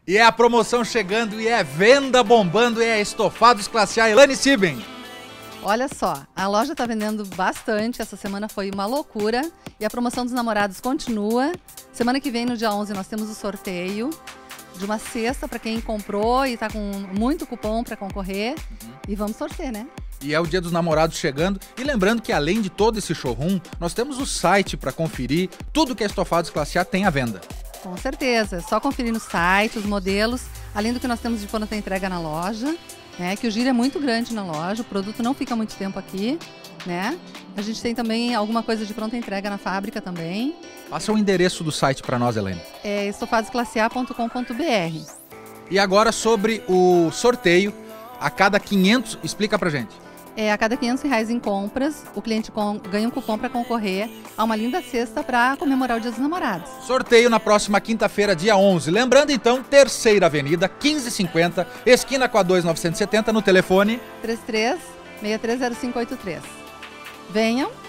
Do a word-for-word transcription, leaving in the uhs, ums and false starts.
E é a promoção chegando, e é venda bombando, e é Estofados Classe A. Elaine Siben. Olha só, a loja está vendendo bastante, essa semana foi uma loucura e a promoção dos namorados continua. Semana que vem, no dia onze, nós temos o sorteio de uma cesta para quem comprou e está com muito cupom para concorrer. Uhum. E vamos sortear, né? E é o Dia dos Namorados chegando. E lembrando que além de todo esse showroom, nós temos o site para conferir tudo que a Estofados Classe A tem à venda. Com certeza, é só conferir no site, os modelos, além do que nós temos de pronta entrega na loja, né? Que o giro é muito grande na loja, o produto não fica muito tempo aqui, né? A gente tem também alguma coisa de pronta entrega na fábrica também. Passa o endereço do site para nós, Elaine. É estofados classe a ponto com ponto br. E agora sobre o sorteio, a cada quinhentos, explica pra gente. É, a cada quinhentos reais em compras, o cliente com, ganha um cupom para concorrer a uma linda cesta para comemorar o Dia dos Namorados. Sorteio na próxima quinta-feira, dia onze. Lembrando então, Terceira Avenida, quinze cinquenta, esquina com a dois novecentos e setenta, no telefone três três, seis três zero cinco oito três. Venham